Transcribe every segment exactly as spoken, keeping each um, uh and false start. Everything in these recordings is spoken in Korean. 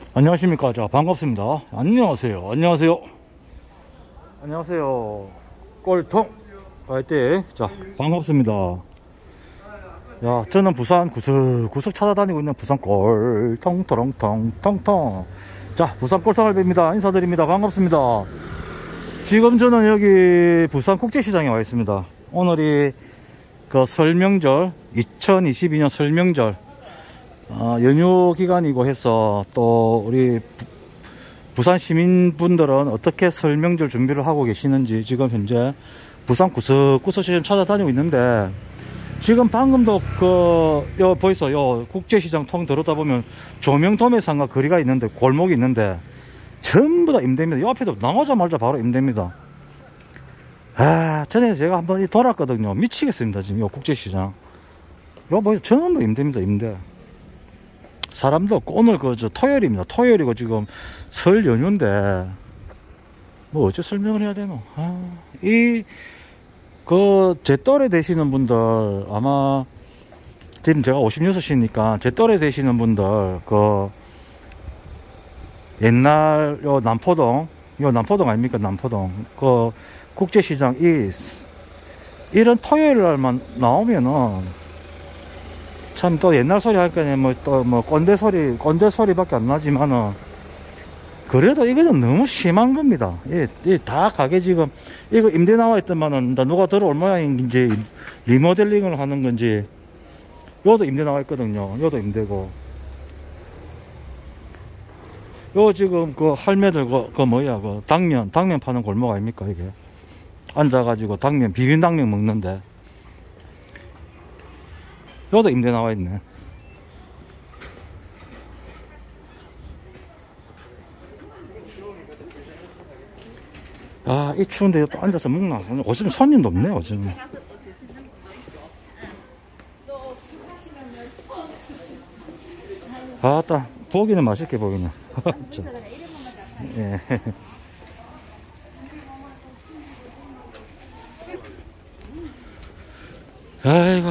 안녕하십니까. 자, 반갑습니다. 안녕하세요. 안녕하세요. 안녕하세요. 꼴통 화이팅. 자, 반갑습니다. 야, 저는 부산 구석구석 찾아다니고 있는 부산 꼴통 토롱통 통통. 자, 부산 꼴통 할배입니다. 인사드립니다. 반갑습니다. 지금 저는 여기 부산 국제시장에 와 있습니다. 오늘이 그 설명절, 이천이십이 년 설명절 어, 연휴 기간이고 해서 또 우리 부산 시민분들은 어떻게 설명절 준비를 하고 계시는지 지금 현재 부산 구석구석 지금 찾아다니고 있는데, 지금 방금도 그, 요, 보이소? 요, 국제시장 통 들어다 보면 조명도매상과 거리가 있는데, 골목이 있는데, 전부 다 임대입니다. 요 앞에도 나오자마자 바로 임대입니다. 아, 전에 제가 한번 돌았거든요. 미치겠습니다. 지금 요 국제시장. 요 보이소? 전부 임대입니다. 임대. 사람도 없고, 오늘 그, 저, 토요일입니다. 토요일이고, 지금 설 연휴인데, 뭐, 어째 설명을 해야 되노? 아, 이, 그, 제 또래 되시는 분들, 아마, 지금 제가 오십육이니까, 제 또래 되시는 분들, 그, 옛날, 요, 남포동, 요, 남포동 아닙니까? 남포동. 그, 국제시장, 이, 이런 토요일 날만 나오면은, 참 또 옛날 소리 하니까 뭐 또 뭐 꼰대 소리 꼰대 소리밖에 안 나지만은, 그래도 이거는 너무 심한 겁니다. 예, 예, 다 가게 지금 이거 임대 나와 있더만은 누가 들어올 모양인지 리모델링을 하는 건지, 요도 임대 나와 있거든요. 요도 임대고, 요 지금 그 할매들 그, 그 뭐야 그 당면 당면 파는 골목 아닙니까? 이게 앉아가지고 당면 비빔 당면 먹는데, 요도 임대 나와 있네. 아, 이 추운데 또 앉아서 먹나? 요즘 손님도 없네, 요즘. 아따, 보기는 맛있게 보기는. 예. 아이고.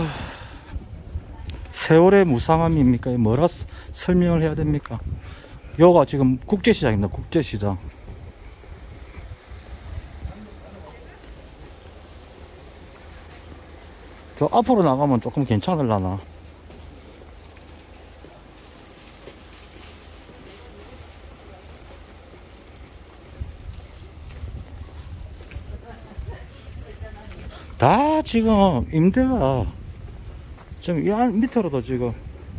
세월의 무상함입니까? 뭐라 설명을 해야 됩니까? 요가 지금 국제시장입니다. 국제시장. 저 앞으로 나가면 조금 괜찮을라나? 다 지금 임대가 지금 이 안 밑으로도 지금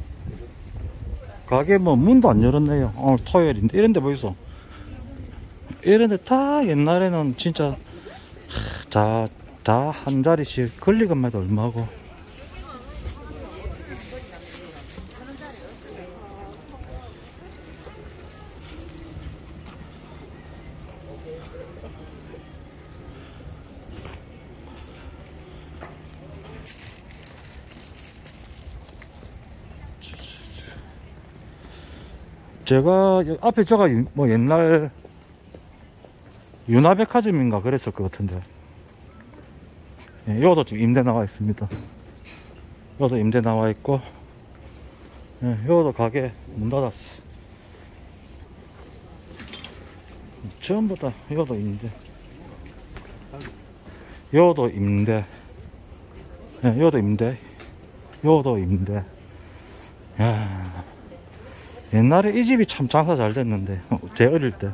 가게 뭐 문도 안 열었네요. 오늘 토요일인데. 이런데 보이소? 이런데 다 옛날에는 진짜 다 다 한 자리씩 권리금만 해도 얼마고. 제가 앞에 제가 뭐 옛날 유나백화점인가 그랬을 것 같은데, 예, 요도 지금 임대 나와 있습니다. 요도 임대 나와 있고, 예, 요도 가게 문 닫았어. 전부 다 요도 임대, 요도 임대, 예, 요도 임대, 요도 임대. 야, 옛날에 이 집이 참 장사 잘 됐는데, 제 어릴 때.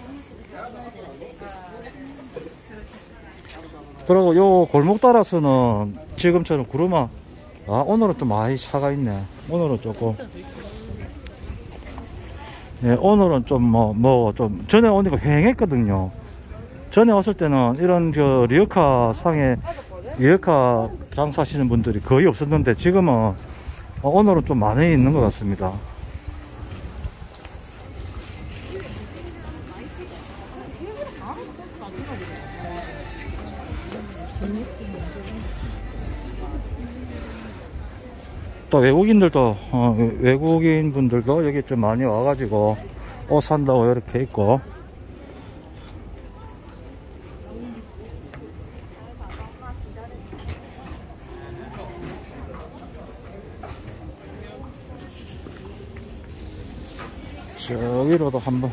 그리고 요 골목 따라서는 지금처럼 구르마, 아, 오늘은 좀 많이 차가 있네. 오늘은 조금, 예, 오늘은 좀 뭐, 뭐, 좀, 전에 오니까 휑했거든요. 전에 왔을 때는 이런 저 리어카 상에, 리어카 장사하시는 분들이 거의 없었는데, 지금은, 오늘은 좀 많이 있는 것 같습니다. 또 외국인들도 어, 외국인 분들도 여기 좀 많이 와가지고 옷 산다고 이렇게 있고, 저기로도 한번.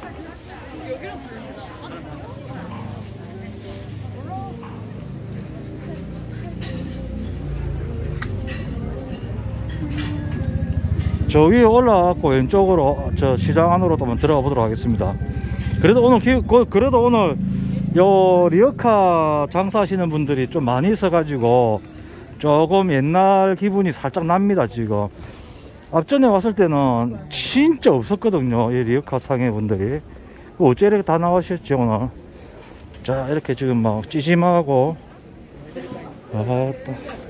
저 위에 올라가고 왼쪽으로 저 시장 안으로도 한번 들어가 보도록 하겠습니다. 그래도 오늘 기, 그래도 오늘 요 리어카 장사하시는 분들이 좀 많이 있어 가지고 조금 옛날 기분이 살짝 납니다. 지금 앞전에 왔을 때는 진짜 없었거든요, 이 리어카 상해 분들이. 어째 이렇게 다 나오셨지 오늘. 자, 이렇게 지금 막 찌짐하고. 아따.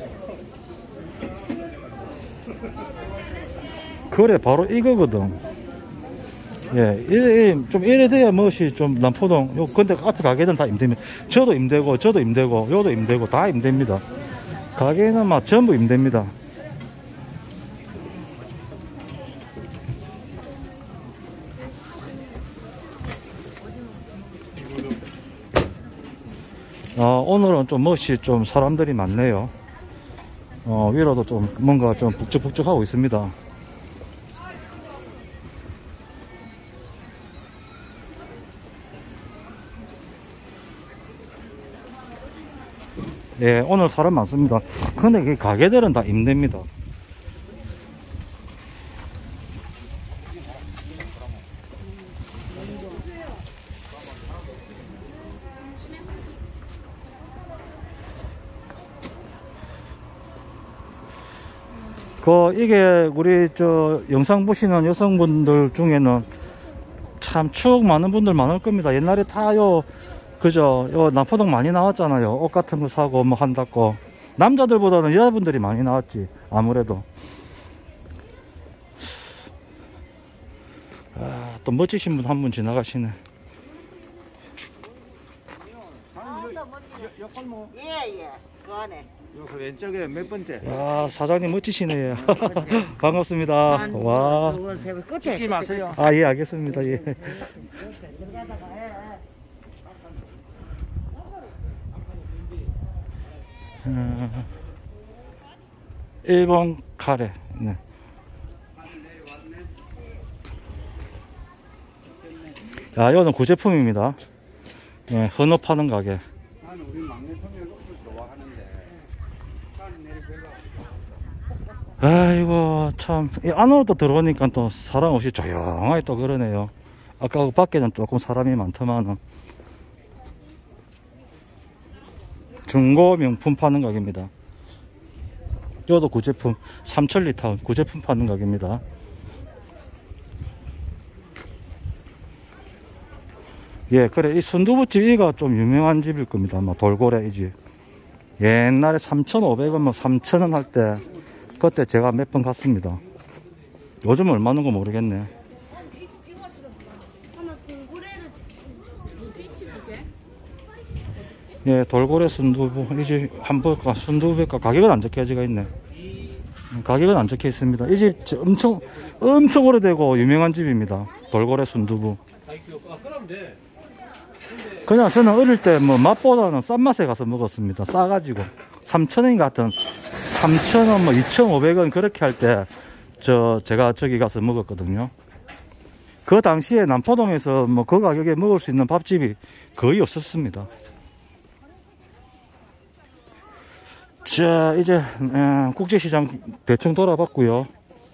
그래, 바로 이거거든. 예, 이, 좀 이래 돼야 멋이 좀 남포동. 요, 근데 앞에 가게는 다 임대입니다. 저도 임대고, 저도 임대고, 요도 임대고, 다 임대입니다. 가게는 막 전부 임대입니다. 어, 오늘은 좀 멋이 좀 사람들이 많네요. 어, 위로도 좀 뭔가 좀 북적북적 하고 있습니다. 예, 오늘 사람 많습니다. 근데 이 가게들은 다 임대입니다. 그 이게 우리 저 영상 보시는 여성분들 중에는 참 추억 많은 분들 많을 겁니다. 옛날에 다요 그죠, 요 남포동 많이 나왔잖아요. 옷 같은 거 사고 뭐 한다고. 남자들보다는 여자분들이 많이 나왔지 아무래도. 아, 또 멋지신 분 한 분 지나가시네. 예예. 그 안에. 그 왼쪽에 몇 번째? 야, 사장님 멋지시네요. 반갑습니다. 와. 찍지 마세요. 아, 예, 알겠습니다. 예. 음, 일본 카레. 네. 야, 이거는 구제품입니다. 예, 헌옷 파는 가게. 나는 우리 막내 손녀를 좋아하는데. 아이고, 참, 이 안으로 또 들어오니까 또 사람 없이 조용하게 또 그러네요. 아까 그 밖에는 조금 사람이 많더만은. 중고 명품 파는 가게입니다. 이것도 구제품, 삼천 리터 구제품 파는 가게입니다. 예, 그래, 이 순두부집 이가 좀 유명한 집일 겁니다. 아마 돌고래 이 집. 옛날에 삼천오백 원, 뭐 삼천 원 할 때, 그때 제가 몇 번 갔습니다. 요즘 얼마는 거 모르겠네. 예, 돌고래 순두부. 이 집 한번 순두부가 가격은 안 적혀지가 있네. 가격은 안 적혀 있습니다. 이 집 엄청 엄청 오래되고 유명한 집입니다. 돌고래 순두부. 그냥 저는 어릴 때 뭐 맛보다는 싼 맛에 가서 먹었습니다. 싸가지고 삼천 원 같은 삼천 원 뭐 이천오백 원 그렇게 할 때 저 제가 저기 가서 먹었거든요. 그 당시에 남포동에서 뭐 그 가격에 먹을 수 있는 밥집이 거의 없었습니다. 자, 이제 에, 국제시장 대충 돌아봤고요.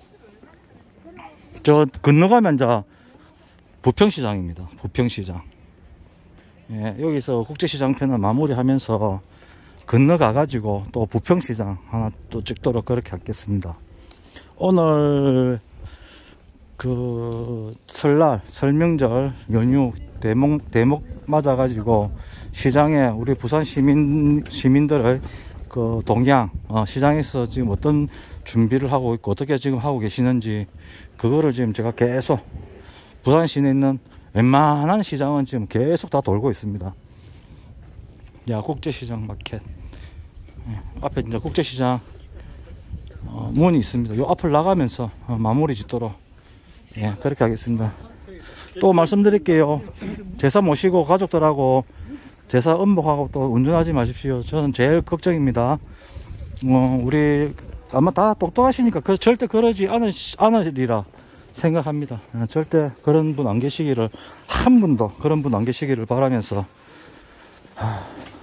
저 건너가면 자 부평시장입니다. 부평시장. 예, 여기서 국제시장 편을 마무리하면서 건너가 가지고 또 부평시장 하나 또 찍도록 그렇게 하겠습니다. 오늘 그 설날 설명절 연휴 대목 대목 맞아 가지고 시장에 우리 부산 시민 시민들의 그 동향, 어, 시장에서 지금 어떤 준비를 하고 있고 어떻게 지금 하고 계시는지 그거를 지금 제가 계속 부산 시내에 있는 웬만한 시장은 지금 계속 다 돌고 있습니다. 야, 국제시장 마켓. 예, 앞에 이제 국제시장 어, 문이 있습니다. 요 앞을 나가면서 어, 마무리 짓도록 예, 그렇게 하겠습니다. 또 말씀드릴게요. 제사 모시고 가족들하고 제사 음복하고 또 운전하지 마십시오. 저는 제일 걱정입니다. 어, 우리 아마 다 똑똑하시니까 그 절대 그러지 않으, 않으리라 생각합니다. 절대 그런 분 안 계시기를, 한 분도 그런 분 안 계시기를 바라면서, 하,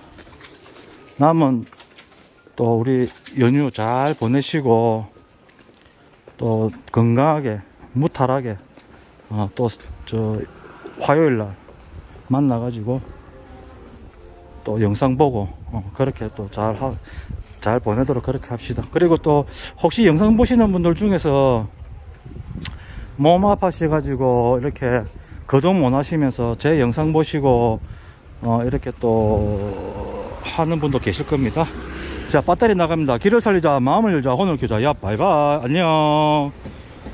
남은 또 우리 연휴 잘 보내시고, 또 건강하게, 무탈하게, 어, 또 저 화요일날 만나가지고 또 영상 보고, 어, 그렇게 또 잘 하, 잘 보내도록 그렇게 합시다. 그리고 또 혹시 영상 보시는 분들 중에서 몸 아파셔가지고 이렇게 거동 못 하시면서 제 영상 보시고 어 이렇게 또 하는 분도 계실 겁니다. 자, 배터리 나갑니다. 길을 살리자, 마음을 열자, 혼을 켜자. 야, 바이바이, 안녕.